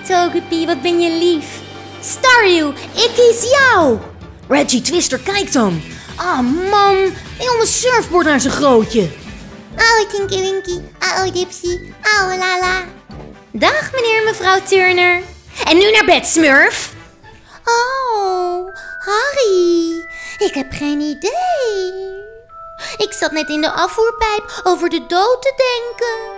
Togepi, wat ben je lief. Staryu, ik kies jou. Reggie Twister, kijk dan. Ah man, heel een surfboard naar zijn grootje. Oh, Tinky Winky. Oh, Dipsy. Oh, Lala. Dag, meneer en mevrouw Turner. En nu naar bed, Smurf. Oh, Harry. Ik heb geen idee. Ik zat net in de afvoerpijp over de dood te denken.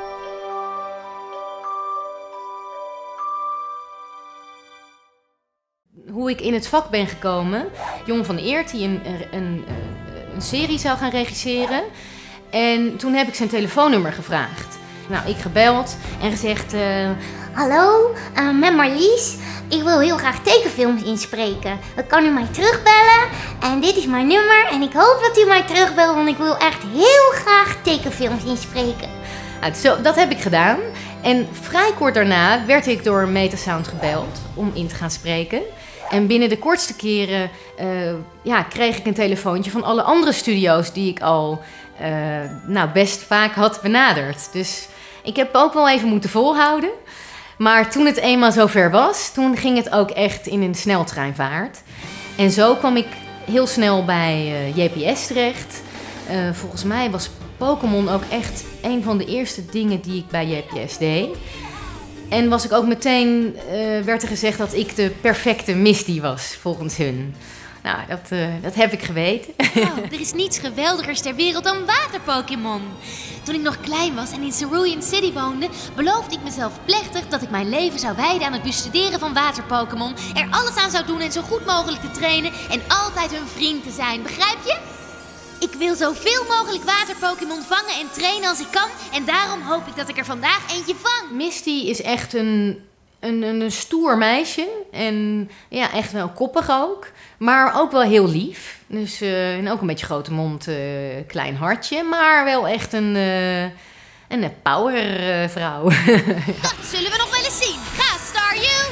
Hoe ik in het vak ben gekomen. Jon van Eert, die een serie zou gaan regisseren. En toen heb ik zijn telefoonnummer gevraagd. Nou, ik gebeld en gezegd... Hallo, met Marlies. Ik wil heel graag tekenfilms inspreken. Kan u mij terugbellen? En dit is mijn nummer. En ik hoop dat u mij terugbelt, want ik wil echt heel graag tekenfilms inspreken. Nou, dat heb ik gedaan. En vrij kort daarna werd ik door Metasound gebeld om in te gaan spreken. En binnen de kortste keren kreeg ik een telefoontje van alle andere studio's die ik al best vaak had benaderd. Dus ik heb ook wel even moeten volhouden. Maar toen het eenmaal zover was, toen ging het ook echt in een sneltreinvaart. En zo kwam ik heel snel bij JPS terecht. Volgens mij was Pokémon ook echt een van de eerste dingen die ik bij JPS deed. En was ik ook meteen, werd er gezegd dat ik de perfecte Misty was, volgens hun. Nou, dat heb ik geweten. Oh, er is niets geweldigers ter wereld dan waterpokémon. Toen ik nog klein was en in Cerulean City woonde, beloofde ik mezelf plechtig dat ik mijn leven zou wijden aan het bestuderen van waterpokémon, er alles aan zou doen en zo goed mogelijk te trainen en altijd hun vriend te zijn, begrijp je? Ik wil zoveel mogelijk waterpokémon vangen en trainen als ik kan en daarom hoop ik dat ik er vandaag eentje vang. Misty is echt een stoer meisje en ja, echt wel koppig ook, maar ook wel heel lief. Dus, en ook een beetje grote mond, klein hartje, maar wel echt een powervrouw. Dat zullen we nog wel eens zien. Ga, Staryu!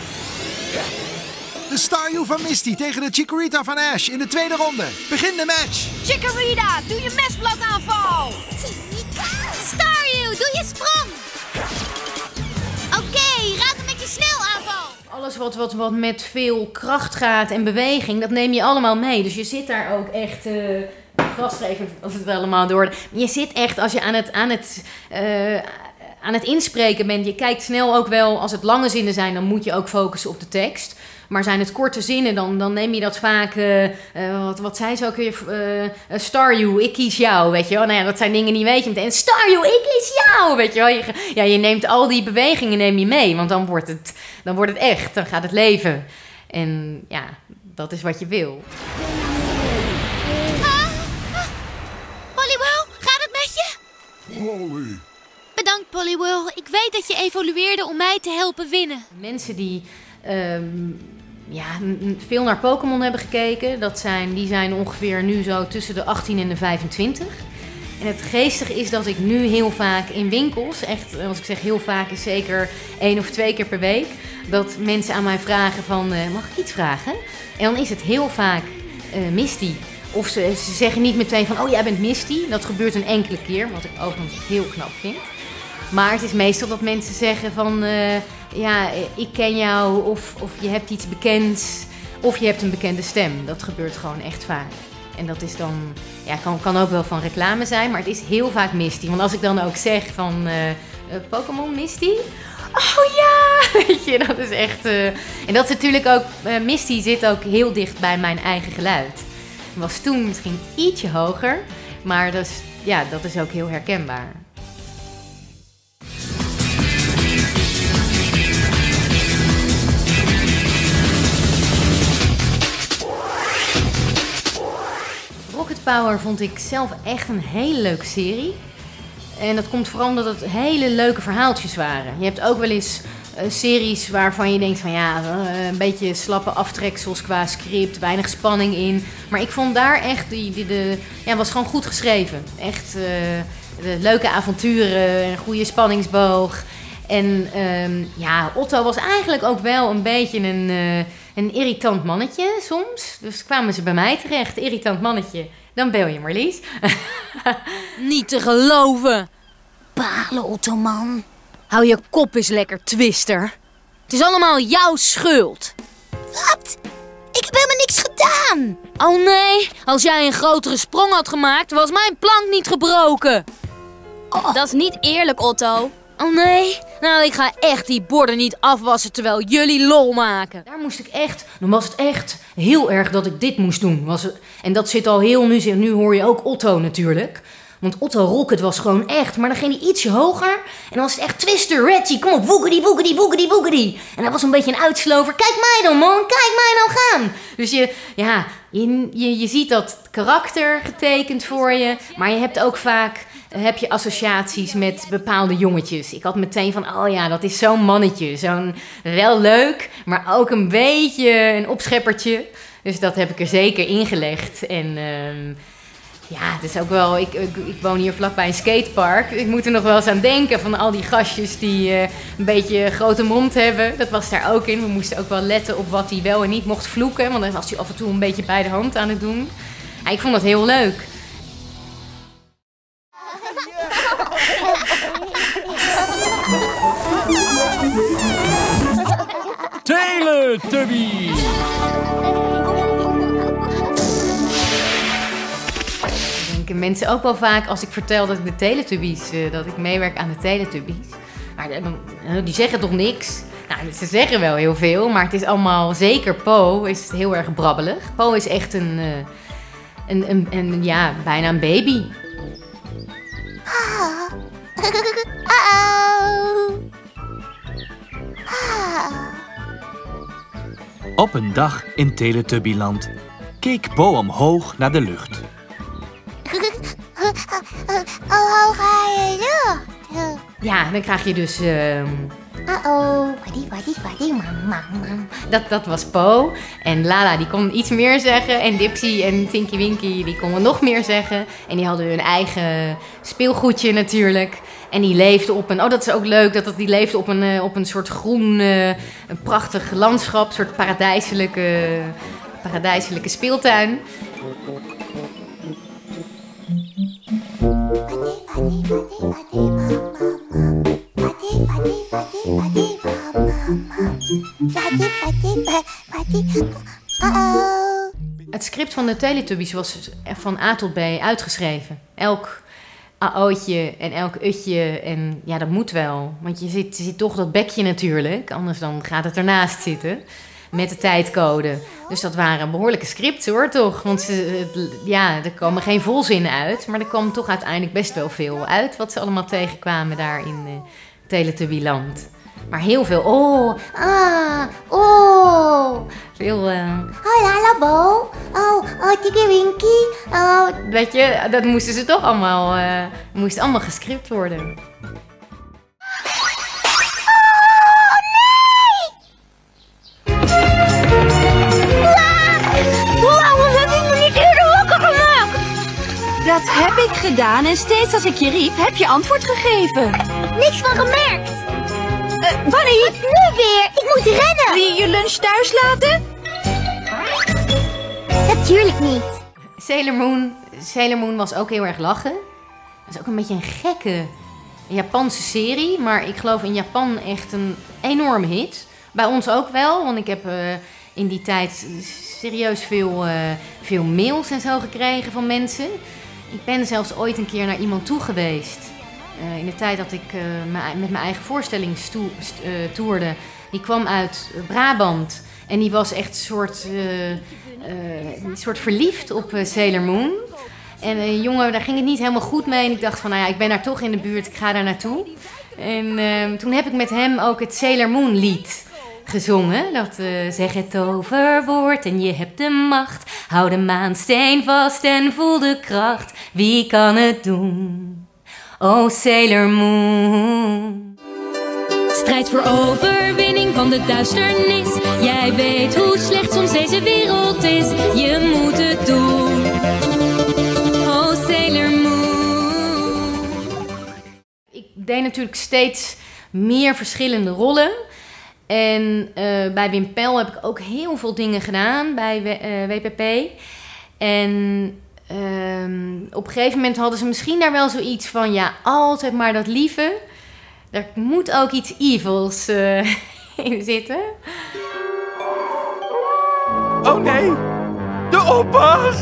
De Staryu van Misty tegen de Chikorita van Ash in de tweede ronde. Begin de match. Chikorita, doe je mesblok-aanval! Staryu, doe je sprong! Oké, raak hem met je snellaanval! Alles wat met veel kracht gaat en beweging, dat neem je allemaal mee. Dus je zit daar ook echt... gras even als het wel allemaal door. Je zit echt, als je aan het inspreken bent, je kijkt snel ook wel, als het lange zinnen zijn, dan moet je ook focussen op de tekst. Maar zijn het korte zinnen, dan neem je dat vaak, wat zei ze ook weer, Staryu, ik kies jou, weet je wel. Nou ja, dat zijn dingen die weet je meteen. Staryu, ik kies jou, weet je wel. Je neemt al die bewegingen neem je mee, want dan wordt het echt, dan gaat het leven. En ja, dat is wat je wil. Poliwhirl, gaat het met je? Holy. Bedankt, Poliwhirl. Ik weet dat je evolueerde om mij te helpen winnen. Mensen die veel naar Pokémon hebben gekeken, die zijn ongeveer nu zo tussen de 18 en de 25. En het geestige is dat ik nu heel vaak in winkels, echt, als ik zeg heel vaak, is zeker 1 of 2 keer per week, dat mensen aan mij vragen van, mag ik iets vragen? En dan is het heel vaak Misty. Of ze zeggen niet meteen van, oh jij bent Misty. Dat gebeurt een enkele keer, wat ik overigens heel knap vind. Maar het is meestal dat mensen zeggen van, ik ken jou, of je hebt iets bekends, of je hebt een bekende stem. Dat gebeurt gewoon echt vaak. En dat is dan, kan ook wel van reclame zijn, maar het is heel vaak Misty. Want als ik dan ook zeg van, Pokémon Misty? Oh ja, weet je, dat is echt... En dat is natuurlijk ook, Misty zit ook heel dicht bij mijn eigen geluid. Was toen misschien ietsje hoger, maar dat is ook heel herkenbaar. Rocket Power vond ik zelf echt een hele leuke serie. En dat komt vooral omdat het hele leuke verhaaltjes waren. Je hebt ook wel eens series waarvan je denkt van een beetje slappe aftreksels qua script, weinig spanning in. Maar ik vond daar echt, was gewoon goed geschreven. Echt de leuke avonturen, een goede spanningsboog. En Otto was eigenlijk ook wel een beetje een irritant mannetje soms. Dus kwamen ze bij mij terecht, irritant mannetje. Dan bel je Marlies. Niet te geloven. Balen, Otto, man. Hou je kop eens lekker, Twister. Het is allemaal jouw schuld. Wat? Ik heb helemaal niks gedaan. Oh nee, als jij een grotere sprong had gemaakt, was mijn plank niet gebroken. Dat is niet eerlijk, Otto. Oh nee, nou ik ga echt die borden niet afwassen terwijl jullie lol maken. Daar moest ik echt... Dan was het echt heel erg dat ik dit moest doen. En dat zit al heel... Nu hoor je ook Otto natuurlijk. Want Otto Rocket was gewoon echt... Maar dan ging hij ietsje hoger. En dan was het echt Twister, Reggie, kom op, woogedy, woogedy, woogedy, woogedy. En dat was een beetje een uitslover. Kijk mij dan, man, kijk mij nou gaan. Dus je ziet dat karakter getekend voor je. Maar je hebt ook vaak... heb je associaties met bepaalde jongetjes. Ik had meteen van, oh ja, dat is zo'n mannetje. Zo'n wel leuk, maar ook een beetje een opscheppertje. Dus dat heb ik er zeker ingelegd. En het is ook wel... Ik woon hier vlakbij een skatepark. Ik moet er nog wel eens aan denken van al die gastjes die een beetje grote mond hebben. Dat was daar ook in. We moesten ook wel letten op wat hij wel en niet mocht vloeken. Want dan was hij af en toe een beetje bij de hand aan het doen. Ja, ik vond dat heel leuk. Teletubbies! Denken mensen ook wel vaak als ik vertel dat ik de Teletubbies, dat ik meewerk aan de Teletubbies. Maar die zeggen toch niks? Nou, ze zeggen wel heel veel, maar het is allemaal, zeker Po, is heel erg brabbelig. Po is echt bijna een baby. Op een dag in Teletubbyland keek Po omhoog naar de lucht. Hoe ga je lucht? Ja, dan krijg je dus... Mam. Dat was Po. En Lala die kon iets meer zeggen. En Dipsy en Tinky Winky die konden nog meer zeggen. En die hadden hun eigen speelgoedje natuurlijk. En die leefden op een... Oh, dat is ook leuk. Die leefden op een soort groen, een prachtig landschap. Een soort paradijselijke speeltuin. Het script van de Teletubbies was van A tot B uitgeschreven. Elk AO'tje en elk utje. En ja, dat moet wel. Want je ziet toch dat bekje natuurlijk. Anders dan gaat het ernaast zitten. Met de tijdcode. Dus dat waren behoorlijke scripts hoor, toch? Want er komen geen volzinnen uit. Maar er kwam toch uiteindelijk best wel veel uit. Wat ze allemaal tegenkwamen daar in Teletubbyland. Maar heel veel veel... Lala Bo. Tinky Winky. Weet je, dat moesten ze toch allemaal... moest allemaal gescript worden. Dat heb ik gedaan en steeds als ik je riep, heb je antwoord gegeven. Niks van gemerkt. Bunny! Nu weer. Ik moet rennen. Wil je je lunch thuis laten? Natuurlijk niet. Sailor Moon was ook heel erg lachen. Dat is ook een beetje een gekke Japanse serie. Maar ik geloof in Japan echt een enorme hit. Bij ons ook wel, want ik heb in die tijd serieus veel mails en zo gekregen van mensen. Ik ben zelfs ooit een keer naar iemand toe geweest. In de tijd dat ik met mijn eigen voorstelling toerde. Die kwam uit Brabant. En die was echt een soort verliefd op Sailor Moon. En een jongen, daar ging het niet helemaal goed mee. En ik dacht van, nou ja, ik ben daar toch in de buurt. Ik ga daar naartoe. En toen heb ik met hem ook het Sailor Moon lied gezongen. Dat zeg het toverwoord en je hebt de macht. Hou de maansteen vast en voel de kracht. Wie kan het doen? Oh, Sailor Moon. Strijd voor overwinning van de duisternis. Jij weet hoe slecht soms deze wereld is. Je moet het doen. Oh, Sailor Moon. Ik deed natuurlijk steeds meer verschillende rollen. En bij Wim Pel heb ik ook heel veel dingen gedaan bij WPP. En op een gegeven moment hadden ze misschien daar wel zoiets van... ja, altijd maar dat lieve. Er moet ook iets evils Even zitten. Oh nee, de oppas!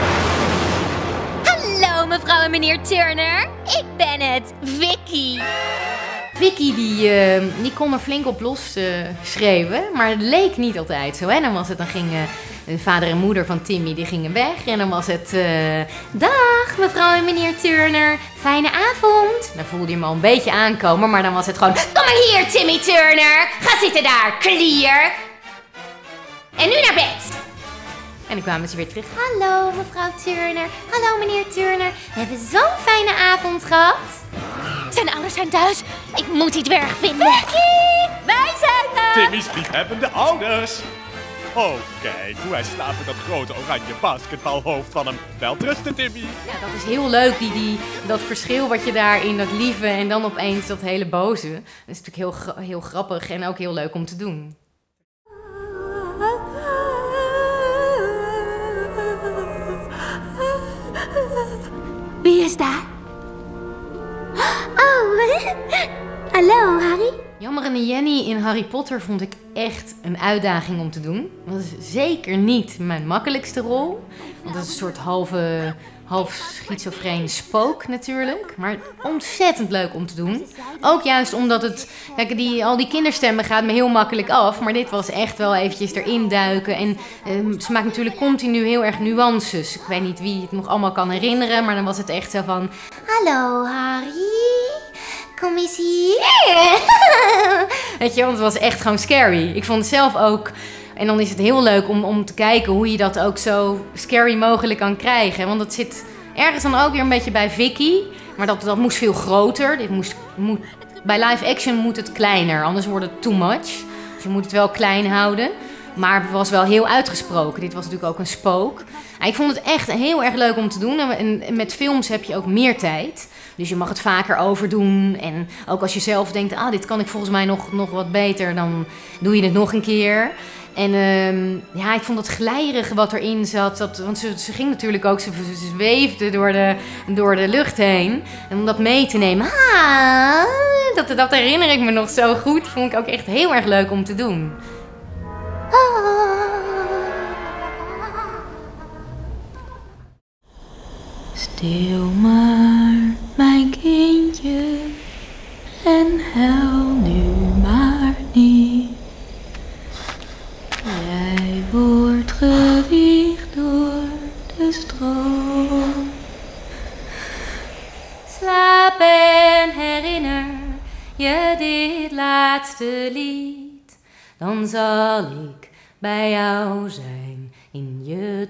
Hallo mevrouw en meneer Turner. Ik ben het, Vicky. Vicky die kon er flink op los schreeuwen, maar het leek niet altijd zo. Hè? Dan gingen de vader en moeder van Timmy die gingen weg en dan was het... Dag mevrouw en meneer Turner, fijne avond. Dan voelde je hem al een beetje aankomen, maar dan was het gewoon... Kom maar hier Timmy Turner, ga zitten daar, clear. En nu naar bed. En dan kwamen ze weer terug. Hallo mevrouw Turner, hallo meneer Turner. We hebben zo'n fijne avond gehad. Zijn ouders zijn thuis. Ik moet die dwerg vinden. Vicky! Wij zijn er! Timmy's liefhebbende ouders. Oh, kijk hoe hij slaapt met dat grote oranje basketbalhoofd van hem. Welterusten, Timmy. Ja, dat is heel leuk, dat verschil wat je daar in dat lieve en dan opeens dat hele boze. Dat is natuurlijk heel grappig en ook heel leuk om te doen. Wie is daar? Oh, hallo Harry. Jammer en Jenny in Harry Potter vond ik echt een uitdaging om te doen. Dat is zeker niet mijn makkelijkste rol. Want dat is een soort half schizofreen spook natuurlijk. Maar ontzettend leuk om te doen. Ook juist omdat het... Kijk, al die kinderstemmen gaat me heel makkelijk af. Maar dit was echt wel eventjes erin duiken. En ze maakt natuurlijk continu heel erg nuances. Ik weet niet wie het nog allemaal kan herinneren. Maar dan was het echt zo van... Hallo Harry. Kom eens hier. Weet je, want het was echt gewoon scary. Ik vond het zelf ook... En dan is het heel leuk om te kijken hoe je dat ook zo scary mogelijk kan krijgen. Want dat zit ergens dan ook weer een beetje bij Vicky. Maar dat moest veel groter. Bij live action moet het kleiner, anders wordt het too much. Dus je moet het wel klein houden. Maar het was wel heel uitgesproken. Dit was natuurlijk ook een spook. Ik vond het echt heel erg leuk om te doen. En met films heb je ook meer tijd. Dus je mag het vaker overdoen. En ook als je zelf denkt, dit kan ik volgens mij nog wat beter, dan doe je het nog een keer. En ik vond het glijrige wat erin zat. Want ze ging natuurlijk ook, ze zweefde door de lucht heen. En om dat mee te nemen, dat herinner ik me nog zo goed. Vond ik ook echt heel erg leuk om te doen. Stil maar, mijn kindje, en huil nu maar niet. Jij wordt gewiegd door de stroom. Slaap en herinner je dit laatste lied. Dan zal ik bij jou zijn in je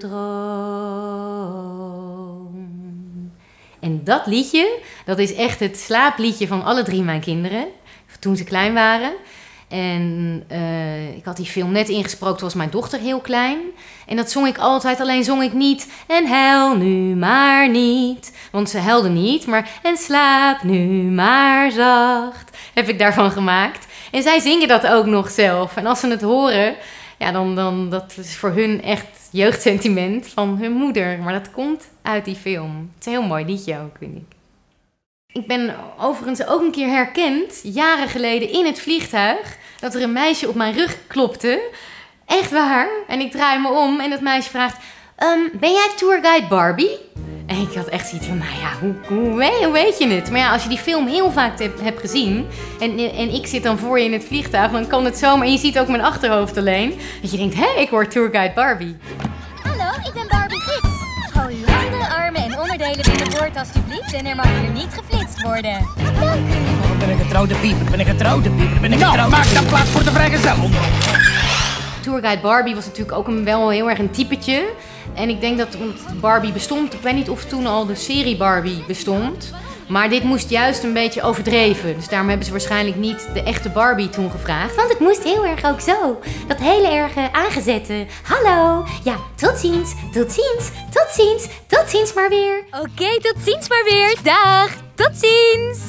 droom. En dat liedje, dat is echt het slaapliedje van alle 3 mijn kinderen. Toen ze klein waren. En ik had die film net ingesproken, toen was mijn dochter heel klein. En dat zong ik altijd, alleen zong ik niet. En huil nu maar niet. Want ze huilde niet, maar en slaap nu maar zacht. Heb ik daarvan gemaakt. En zij zingen dat ook nog zelf. En als ze het horen, ja, dan dat is voor hun echt jeugdsentiment van hun moeder. Maar dat komt uit die film. Het is een heel mooi liedje ook, vind ik. Ik ben overigens ook een keer herkend, jaren geleden in het vliegtuig, dat er een meisje op mijn rug klopte. Echt waar. En ik draai me om en dat meisje vraagt, ben jij tourguide Barbie? En ik had echt zoiets van, hoe weet je het? Maar ja, als je die film heel vaak hebt gezien en ik zit dan voor je in het vliegtuig, dan kan het zomaar, en je ziet ook mijn achterhoofd alleen, dat je denkt, ik word tourguide Barbie. Hallo, ik ben Barbie Gids. Hou uw handen, armen en onderdelen binnenboord alstublieft en er mag hier niet geflitst worden. Dank u. Ben ik getrouwde pieper, Nou, maak dan plaats voor de vrijgezel onder ons. Tourguide Barbie was natuurlijk ook wel heel erg een typetje. En ik denk dat Barbie bestond, ik weet niet of toen al de serie Barbie bestond. Maar dit moest juist een beetje overdreven. Dus daarom hebben ze waarschijnlijk niet de echte Barbie toen gevraagd. Want het moest heel erg ook zo. Dat hele erg aangezette. Hallo. Ja, tot ziens. Tot ziens. Tot ziens. Tot ziens maar weer. Oké, tot ziens maar weer. Dag. Tot ziens.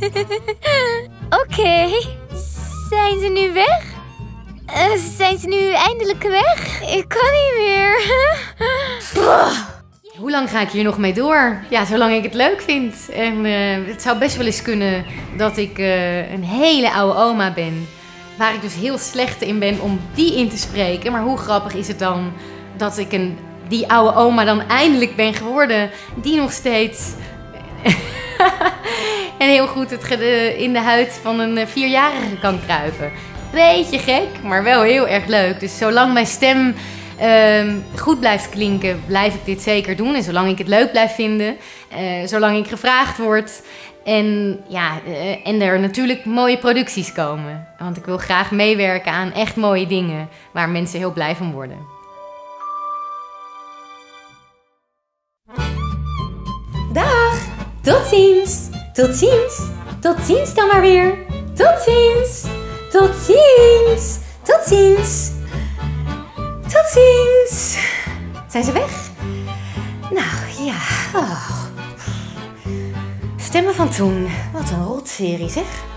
Oké. Zijn ze nu weg? Zijn ze nu eindelijk weg? Ik kan niet meer. Hoe lang ga ik hier nog mee door? Ja, zolang ik het leuk vind. En het zou best wel eens kunnen dat ik een hele oude oma ben. waar ik dus heel slecht in ben om die in te spreken. Maar hoe grappig is het dan dat ik die oude oma dan eindelijk ben geworden, die nog steeds en heel goed in de huid van een 4-jarige kan kruipen. Beetje gek, maar wel heel erg leuk. Dus zolang mijn stem goed blijft klinken, blijf ik dit zeker doen. En zolang ik het leuk blijf vinden, zolang ik gevraagd word. En er natuurlijk mooie producties komen. Want ik wil graag meewerken aan echt mooie dingen waar mensen heel blij van worden. Dag, tot ziens. Tot ziens. Tot ziens dan maar weer. Tot ziens. Tot ziens. Tot ziens. Tot ziens. Zijn ze weg? Nou ja. Oh. Stemmen van toen. Wat een rotserie zeg.